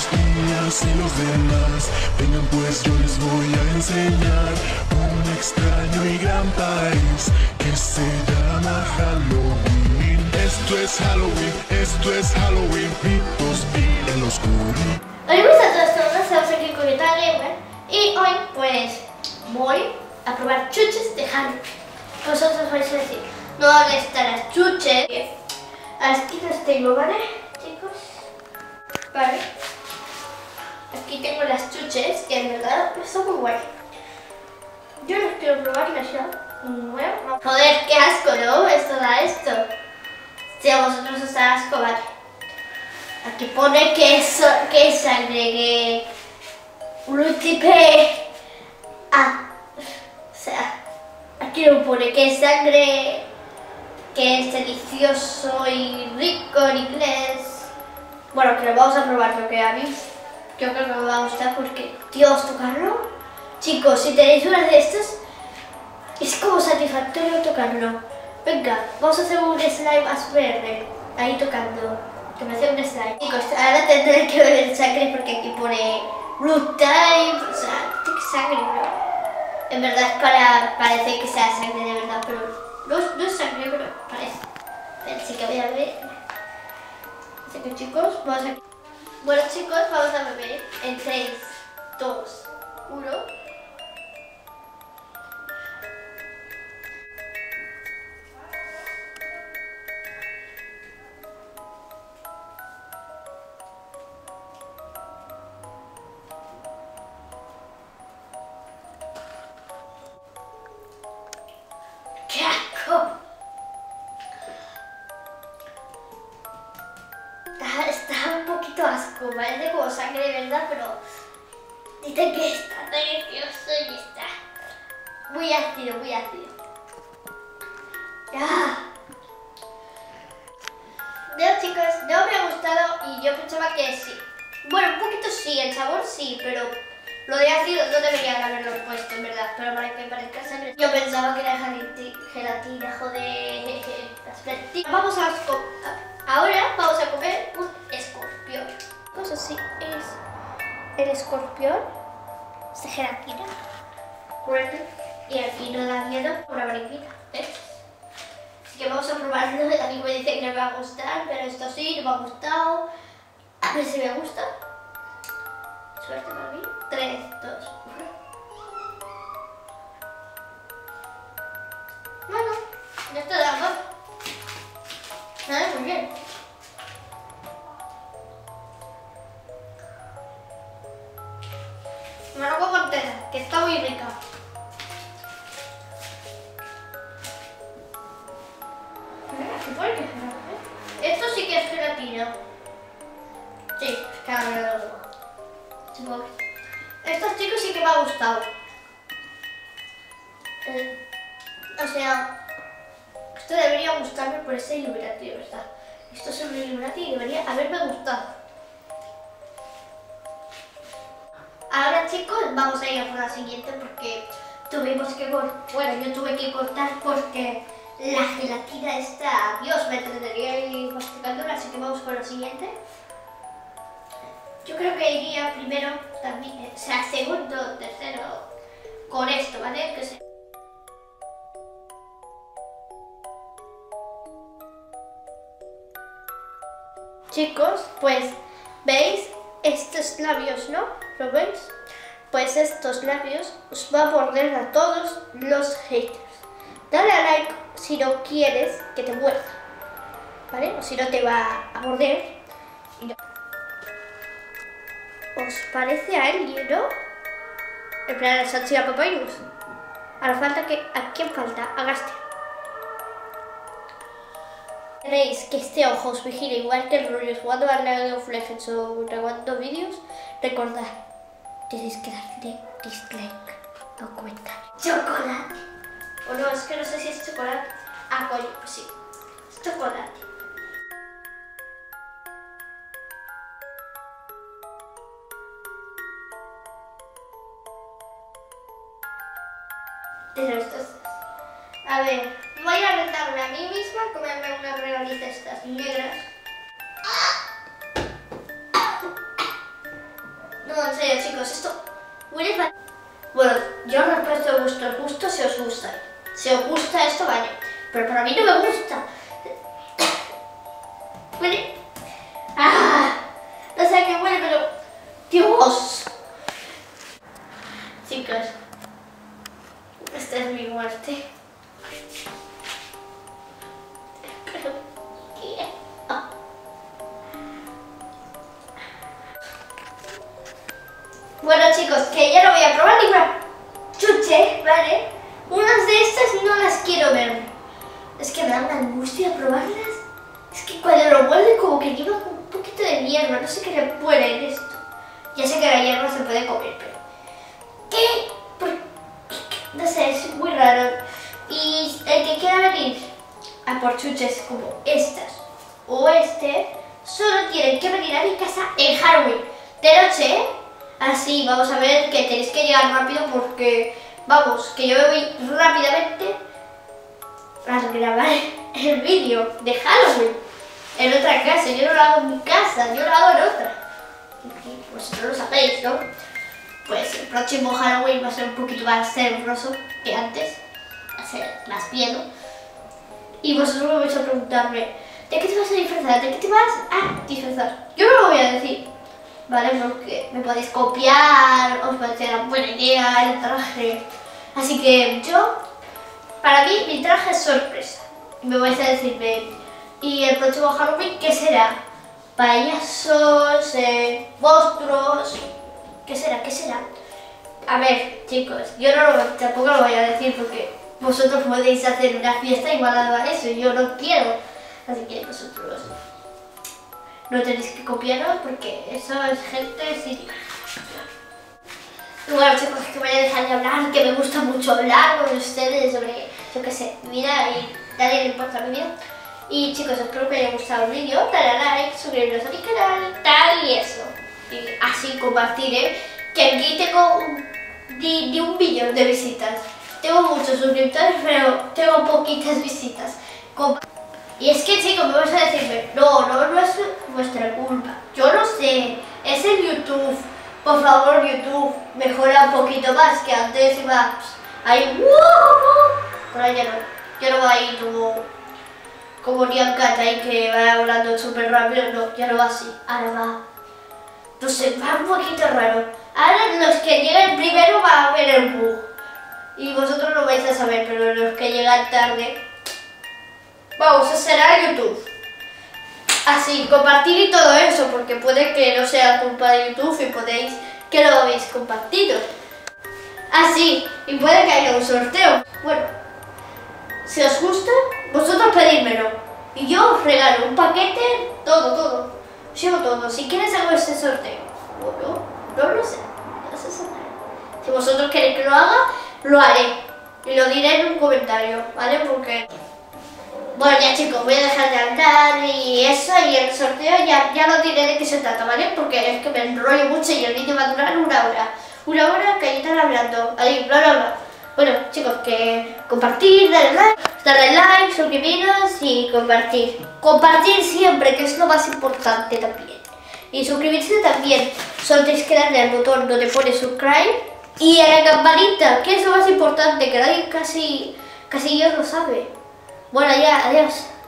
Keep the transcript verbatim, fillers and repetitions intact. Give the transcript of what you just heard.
Buenos días y los demás, vengan pues yo les voy a enseñar un extraño y gran país que se llama Halloween. Esto es Halloween, esto es Halloween, gritos y el oscuro. Hola a todos, estamos aquí con Guitarra Gamer y hoy pues voy a probar chuches de Halloween. Vosotros vais a decir, no ¿dónde están las chuches? Aquí las tengo, ¿vale, chicos? Vale. Aquí tengo las chuches, que en verdad son muy buenas. Yo las quiero probar y las quiero bueno. Joder, qué asco, ¿no? Esto da esto. Si a vosotros os da asco, vale. Aquí pone que es, que es sangre, que Lucipe. Ah, o sea, aquí no pone que es sangre, que es delicioso y rico en inglés. Bueno, que lo vamos a probar, porque a mí yo creo que me va a gustar porque, Dios, tocarlo. Chicos, si tenéis una de estas, es como satisfactorio tocarlo. Venga, vamos a hacer un slime más verde, ahí tocando. Que me hace un slime. Chicos, ahora tendré que beber sangre porque aquí pone Blood Time, o sea, tiene sangre, pero en verdad es para parece que sea sangre de verdad, pero no, no es sangre, pero parece. Así que voy a beber. Así que chicos, vamos a... Bueno chicos, vamos a beber en tres, dos, uno. ¡Qué asco! Está, está un poquito asco, parece como sangre de verdad, pero dicen que está delicioso y está muy ácido, muy ácido. ¡Ah! No chicos, no me ha gustado y yo pensaba que sí. Bueno, un poquito sí, el sabor sí, pero lo de ácido no deberían haberlo puesto, en verdad, pero para que parezca sangre. Yo pensaba que era gelatina, joder. Vamos a... Ahora vamos a comer un escorpión. No sé si es el escorpión. Es de gelatina. Y aquí no da miedo una mariquita. ¿Ves? Así que vamos a probarlo. A mí me dice que no me va a gustar, pero esto sí, no me ha gustado. A ver si me gusta. Suerte para mí. tres, dos, uno. Bueno, ya está dando. Ah, muy bien. Me lo como entera, que está muy rica. Esto sí que es gelatina. Sí, es que ahora me lo digo. Estos chicos sí que me ha gustado. Eh, o sea, esto debería gustarme por ese Illuminati, ¿verdad? Esto es un Illuminati y debería haberme gustado. Ahora chicos, vamos a ir a por la siguiente porque tuvimos que cortar, bueno, yo tuve que cortar porque la gelatina está, Dios, me tendría que ir masticándola, así que vamos con la siguiente. Yo creo que iría primero también, o sea, segundo, tercero, con esto, ¿vale? Que se... Chicos, pues, ¿veis estos labios, no? ¿Lo veis? Pues estos labios os va a morder a todos los haters. Dale a like si no quieres que te muerda, ¿vale? O si no te va a morder. Y no. ¿Os parece a alguien, no? En plan, la salchicha Papyrus. Ahora falta que... ¿A quién falta? A Gastia. Queréis que este ojo os vigile igual que el rollo jugando a League of Legends o grabando vídeos, recordad, tenéis que darle dislike o comentar. ¡Chocolate! O no, es que no sé si es chocolate. Ah, coño, pues sí. Es chocolate. Pero esto es... A ver, voy a retarme a mí misma a comerme unas regalitas estas negras. No, en serio, chicos, esto huele mal. Bueno, yo respeto vuestros gustos si os gusta. Si os gusta esto, vale. Pero para mí no me gusta. Huele... ¡Ah! No sé a qué huele, pero... ¡Dios! Chicos, esta es mi muerte. Pero... ¿qué? Ah. Bueno, chicos, que ya lo voy a probar y una chuche, ¿vale? Unas de estas no las quiero ver. Es que me da una angustia probarlas. Es que cuando lo muerde como que lleva un poquito de hierba. No sé qué le pone en esto. Ya sé que la hierba se puede comer, pero... ¿qué? ¿Por qué? No sé, es muy raro. Y el que quiera venir a por chuches como estas o este, solo tienen que venir a mi casa en Halloween. De noche, ¿eh? Así, vamos a ver que tenéis que llegar rápido porque, vamos, que yo me voy rápidamente a grabar el vídeo de Halloween en otra casa. Yo no lo hago en mi casa, yo lo hago en otra. Y vosotros lo sabéis, ¿no? Pues el próximo Halloween va a ser un poquito más tenebroso que antes, va a ser más miedo. Y vosotros me vais a preguntarme, ¿de qué te vas a disfrazar? ¿De qué te vas a disfrazar? Yo no lo voy a decir, ¿vale? Porque me podéis copiar, os parece una buena idea el traje. Así que yo, para mí, mi traje es sorpresa. Y me vais a decirme, ¿y el próximo Halloween qué será? Payasos, eh, monstruos, ¿qué será? ¿Qué será? A ver, chicos, yo no lo, tampoco lo voy a decir porque vosotros podéis hacer una fiesta igualada a eso y yo no quiero. Así que vosotros no tenéis que copiarnos porque eso es gente cínica. Bueno, chicos, que voy a dejar de hablar, que me gusta mucho hablar con ustedes sobre, yo qué sé, mi vida y nadie le importa mi vida. Y chicos, espero que os haya gustado el vídeo, dale a like, suscribiros a mi canal, tal y eso. Y así compartir, ¿eh? Que aquí tengo ni, ni un billón de visitas. Tengo muchos suscriptores, pero tengo poquitas visitas. Comp y es que, chicos, me vais a decirme, no, no, no es vuestra culpa. Yo lo sé, es el YouTube. Por favor, YouTube, mejora un poquito más, que antes iba ahí, ¡wow! Ahora ya no, ya no va ahí como, como Liam Cat ahí que va hablando súper rápido, no, ya no va así, ahora va, no sé, va un poquito raro. Ahora los que lleguen primero van a ver el bug, y vosotros lo vais a saber, pero los que llegan tarde, vamos, a será YouTube. Así, compartir y todo eso, porque puede que no sea culpa de YouTube y podéis que lo habéis compartido. Así, y puede que haya un sorteo. Bueno, si os gusta, vosotros pedídmelo. Y yo os regalo un paquete, todo, todo. Os llevo todo. Si quieres hago ese sorteo. Bueno, no lo sé. No sé si, si vosotros queréis que lo haga, lo haré. Y lo diré en un comentario, ¿vale? Porque... bueno, ya chicos, voy a dejar de hablar y eso, y el sorteo ya, ya lo diré de qué se trata, ¿vale? Porque es que me enrollo mucho y el vídeo va a durar una hora. Una hora que están hablando, ahí, bla, bla, bla. Bueno, chicos, que compartir, darle like, darle like, suscribiros y compartir. Compartir siempre, que es lo más importante también. Y suscribirse también. Solo tenéis que darle al botón donde pone subscribe y a la campanita, que es lo más importante, que nadie casi, casi ya lo sabe. Bueno, ya, adiós.